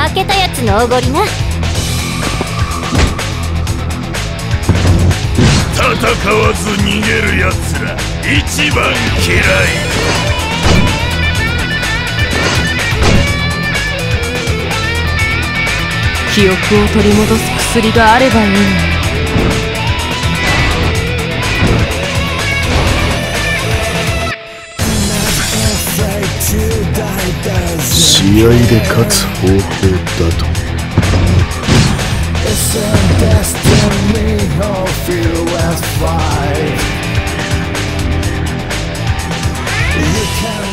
負けたやつのおごりな。 戦わず逃げるやつら一番嫌い。 記憶を取り戻す薬があればいいのに。 試合で勝つ方法だと。 It's a destiny of fear and fight. You can